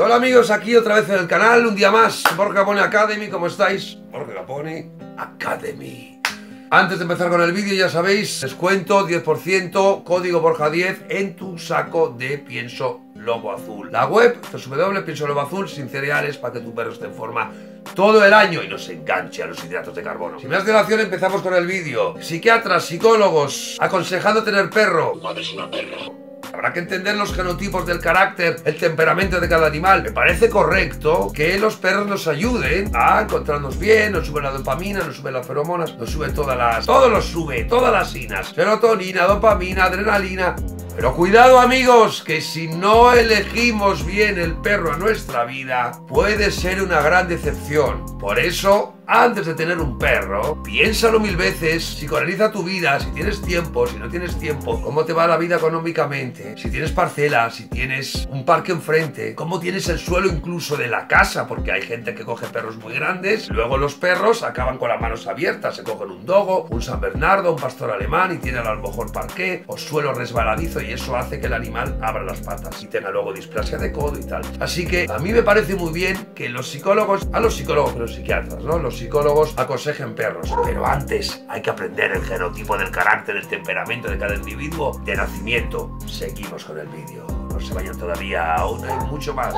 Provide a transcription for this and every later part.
Hola amigos, aquí otra vez en el canal, un día más, Borja Caponi Academy, ¿cómo estáis? Borja Caponi Academy. Antes de empezar con el vídeo, ya sabéis, descuento 10%, código Borja10 en tu saco de pienso lobo azul. La web, www.pienso lobo azul, sin cereales, para que tu perro esté en forma todo el año y no se enganche a los hidratos de carbono. Sin más dilación, empezamos con el vídeo. Psiquiatras, psicólogos, aconsejando tener perro. Madre es una perra. Habrá que entender los genotipos del carácter, el temperamento de cada animal. Me parece correcto que los perros nos ayuden a encontrarnos bien, nos sube la dopamina, nos sube las feromonas, nos sube todo lo sube, todas las sinas. Serotonina, dopamina, adrenalina. Pero cuidado amigos, que si no elegimos bien el perro a nuestra vida, puede ser una gran decepción. Por eso, antes de tener un perro, piénsalo 1000 veces, psicoanaliza tu vida, si tienes tiempo, si no tienes tiempo, cómo te va la vida económicamente, si tienes parcelas, si tienes un parque enfrente, cómo tienes el suelo incluso de la casa, porque hay gente que coge perros muy grandes, luego los perros acaban con las manos abiertas, se cogen un dogo, un San Bernardo, un pastor alemán y tienen a lo mejor parqué o suelo resbaladizo y eso hace que el animal abra las patas y tenga luego displasia de codo y tal. Así que a mí me parece muy bien que los psicólogos, los psiquiatras, ¿no? Los psicólogos aconsejen perros, pero antes hay que aprender el genotipo del carácter, el temperamento de cada individuo de nacimiento. Seguimos con el vídeo, no se vayan todavía, aún hay mucho más.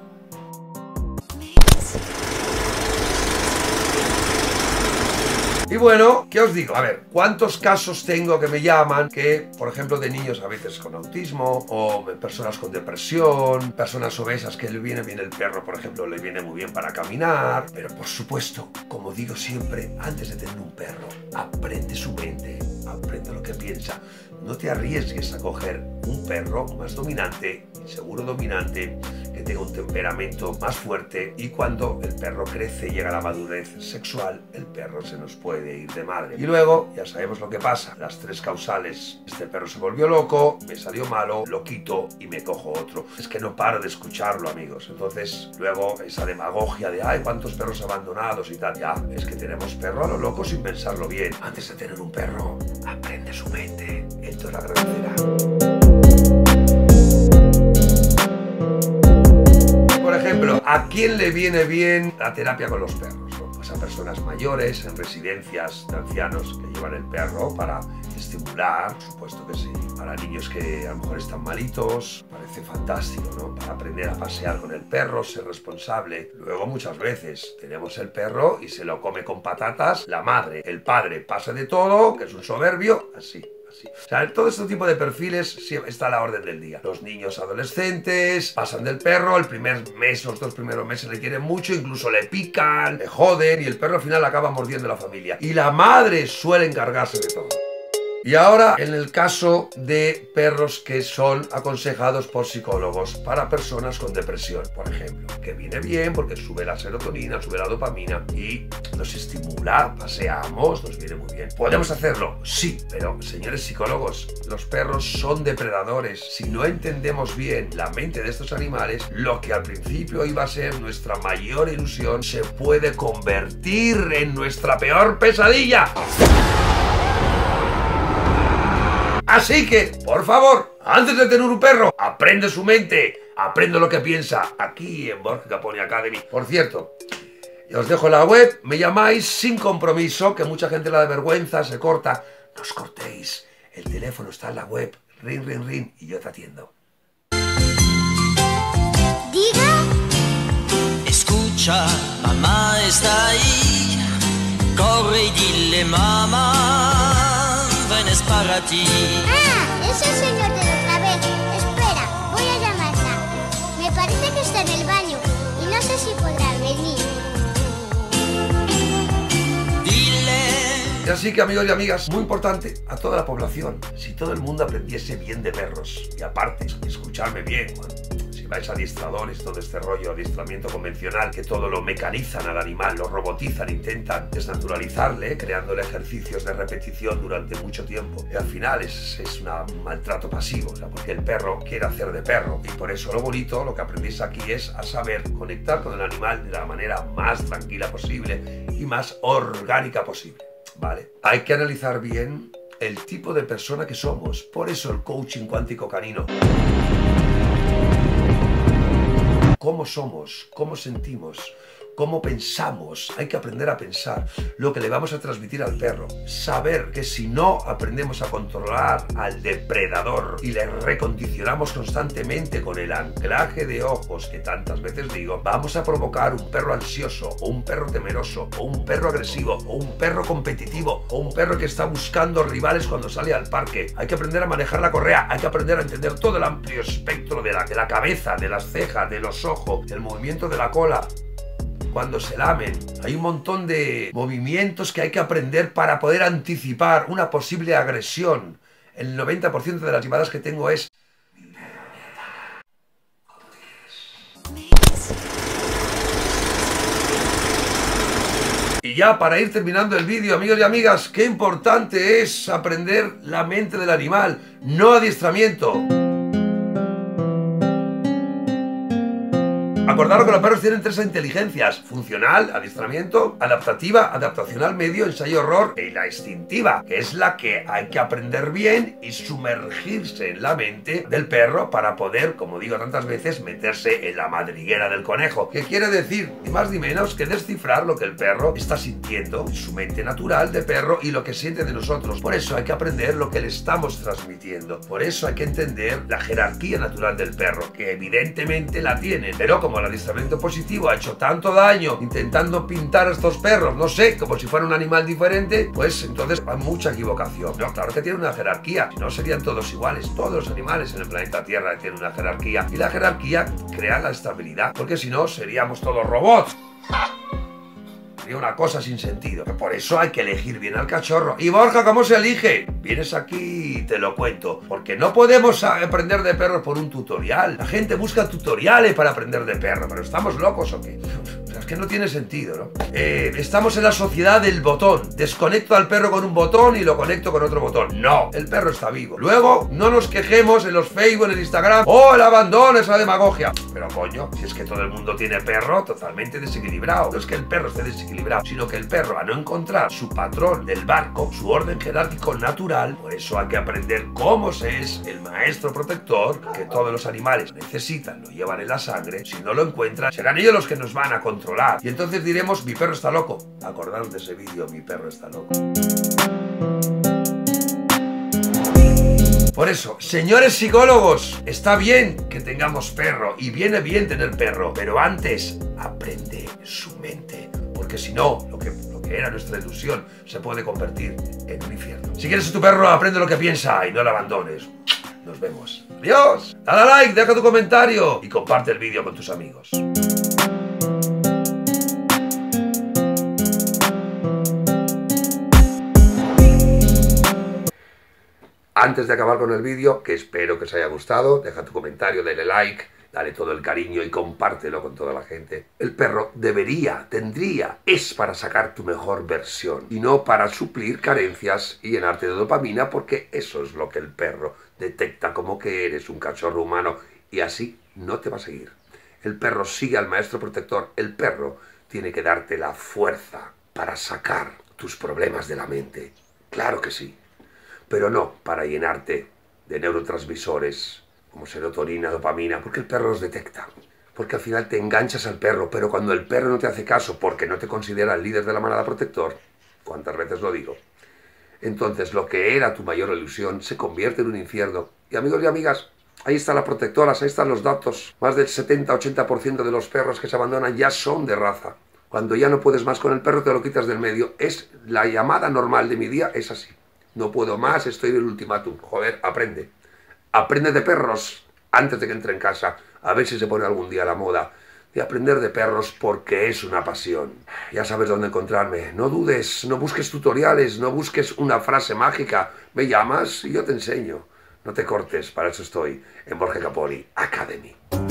Y bueno, ¿qué os digo? A ver, ¿cuántos casos tengo que me llaman que, por ejemplo, de niños a veces con autismo o personas con depresión, personas obesas que le viene bien el perro, por ejemplo, le viene muy bien para caminar? Pero por supuesto, como digo siempre, antes de tener un perro, aprende su mente, aprende lo que piensa. No te arriesgues a coger un perro más dominante, inseguro dominante, que tenga un temperamento más fuerte y cuando el perro crece y llega a la madurez sexual, el perro se nos puede ir de madre. Y luego, ya sabemos lo que pasa, las 3 causales. Este perro se volvió loco, me salió malo, lo quito y me cojo otro. Es que no paro de escucharlo, amigos. Entonces, luego esa demagogia de ¡ay, cuántos perros abandonados y tal! Ya, es que tenemos perro a lo loco sin pensarlo bien. Antes de tener un perro, aprende su mente. Esto es la agradecera. Por ejemplo, ¿a quién le viene bien la terapia con los perros? Pues a personas mayores, en residencias de ancianos que llevan el perro para estimular, por supuesto que sí. Para niños que a lo mejor están malitos, parece fantástico, ¿no? Para aprender a pasear con el perro, ser responsable. Luego muchas veces tenemos el perro y se lo come con patatas la madre. El padre pasa de todo, que es un soberbio, así. O sea, todo este tipo de perfiles está a la orden del día. Los niños adolescentes pasan del perro, el primer mes, los 2 primeros meses le quieren mucho, incluso le pican, le joden y el perro al final acaba mordiendo a la familia. Y la madre suele encargarse de todo. Y ahora, en el caso de perros que son aconsejados por psicólogos para personas con depresión, por ejemplo, que viene bien porque sube la serotonina, sube la dopamina y nos estimula, paseamos, nos viene muy bien. ¿Podemos hacerlo? Sí, pero señores psicólogos, los perros son depredadores. Si no entendemos bien la mente de estos animales, lo que al principio iba a ser nuestra mayor ilusión se puede convertir en nuestra peor pesadilla. Así que, por favor, antes de tener un perro, aprende su mente, aprende lo que piensa, aquí en Borja Caponi Academy. Por cierto, os dejo la web, me llamáis sin compromiso, que mucha gente la de vergüenza, se corta. No os cortéis, el teléfono está en la web, ring, ring, ring, y yo te atiendo. Diga. Escucha, mamá está ahí, corre y dile mamá. Es para ti. Ah, es el señor de la otra vez. Espera, voy a llamarla. Me parece que está en el baño y no sé si podrá venir. Dile. Y así que amigos y amigas, muy importante a toda la población, si todo el mundo aprendiese bien de perros y aparte, escucharme bien, si vais a adiestradores, todo este rollo, adiestramiento convencional, que todo lo mecanizan al animal, lo robotizan, intentan desnaturalizarle, creándole ejercicios de repetición durante mucho tiempo. Y al final es un maltrato pasivo, o sea, porque el perro quiere hacer de perro. Y por eso lo bonito, lo que aprendéis aquí es a saber conectar con el animal de la manera más tranquila posible y más orgánica posible, ¿vale? Hay que analizar bien el tipo de persona que somos, por eso el coaching cuántico canino. cómo somos, cómo sentimos, cómo pensamos. Hay que aprender a pensar lo que le vamos a transmitir al perro. Saber que si no aprendemos a controlar al depredador y le recondicionamos constantemente con el anclaje de ojos que tantas veces digo, vamos a provocar un perro ansioso, o un perro temeroso, o un perro agresivo, o un perro competitivo, o un perro que está buscando rivales cuando sale al parque. Hay que aprender a manejar la correa, hay que aprender a entender todo el amplio espectro de la cabeza, de las cejas, de los ojos, el movimiento de la cola. Cuando se lamen, hay un montón de movimientos que hay que aprender para poder anticipar una posible agresión. El 90% de las llamadas que tengo es: mi perro me ataca. ¿Cómo te quieres? Y ya para ir terminando el vídeo, amigos y amigas, qué importante es aprender la mente del animal, no adiestramiento. Acordaros que los perros tienen 3 inteligencias: funcional, adiestramiento; adaptativa, adaptacional medio, ensayo-error; y la instintiva, que es la que hay que aprender bien y sumergirse en la mente del perro para poder, como digo tantas veces, meterse en la madriguera del conejo. ¿Qué quiere decir? Ni más ni menos que descifrar lo que el perro está sintiendo en su mente natural de perro y lo que siente de nosotros. Por eso hay que aprender lo que le estamos transmitiendo. Por eso hay que entender la jerarquía natural del perro, que evidentemente la tienen, pero como el adiestramiento positivo ha hecho tanto daño intentando pintar a estos perros, no sé, como si fuera un animal diferente, pues entonces hay mucha equivocación. No, claro que tiene una jerarquía, si no serían todos iguales. Todos los animales en el planeta Tierra tienen una jerarquía, y la jerarquía crea la estabilidad, porque si no seríamos todos robots. Una cosa sin sentido. Por eso hay que elegir bien al cachorro. Y Borja, ¿cómo se elige? Vienes aquí y te lo cuento. Porque no podemos aprender de perros por un tutorial. La gente busca tutoriales para aprender de perros. ¿Pero estamos locos o qué? O sea, es que no tiene sentido, ¿no? Estamos en la sociedad del botón. Desconecto al perro con un botón y lo conecto con otro botón. No, el perro está vivo. Luego, no nos quejemos en los Facebook, en el Instagram: ¡oh, el abandono, esa demagogia! Pero coño, si es que todo el mundo tiene perro totalmente desequilibrado. No es que el perro esté desequilibrado, sino que el perro, a no encontrar su patrón del barco, su orden jerárquico natural, por eso hay que aprender cómo es el maestro protector que todos los animales necesitan, lo llevan en la sangre. Si no lo encuentran, serán ellos los que nos van a controlar. Y entonces diremos: mi perro está loco. Acordaros de ese vídeo, mi perro está loco. Por eso, señores psicólogos, está bien que tengamos perro y viene bien tener perro, pero antes aprende su mente. Porque si no, lo que era nuestra ilusión se puede convertir en un infierno. Si quieres a tu perro, aprende lo que piensa y no lo abandones. Nos vemos. ¡Adiós! Dale a like, deja tu comentario y comparte el vídeo con tus amigos. Antes de acabar con el vídeo, que espero que os haya gustado, deja tu comentario, dale like, dale todo el cariño y compártelo con toda la gente. El perro es para sacar tu mejor versión y no para suplir carencias y llenarte de dopamina, porque eso es lo que el perro detecta como que eres un cachorro humano, y así no te va a seguir. El perro sigue al maestro protector. El perro tiene que darte la fuerza para sacar tus problemas de la mente. Claro que sí, pero no para llenarte de neurotransmisores como serotonina, dopamina, porque el perro los detecta. Porque al final te enganchas al perro, pero cuando el perro no te hace caso porque no te considera el líder de la manada protector, ¿cuántas veces lo digo? Entonces lo que era tu mayor ilusión se convierte en un infierno. Y amigos y amigas, ahí están las protectoras, ahí están los datos. Más del 70-80% de los perros que se abandonan ya son de raza. Cuando ya no puedes más con el perro, te lo quitas del medio. Es la llamada normal de mi día, es así. No puedo más, estoy en el ultimátum. Joder, aprende. Aprende de perros antes de que entre en casa. A ver si se pone algún día la moda de aprender de perros, porque es una pasión. Ya sabes dónde encontrarme. No dudes, no busques tutoriales, no busques una frase mágica. Me llamas y yo te enseño. No te cortes, para eso estoy en Borja Caponi Academy.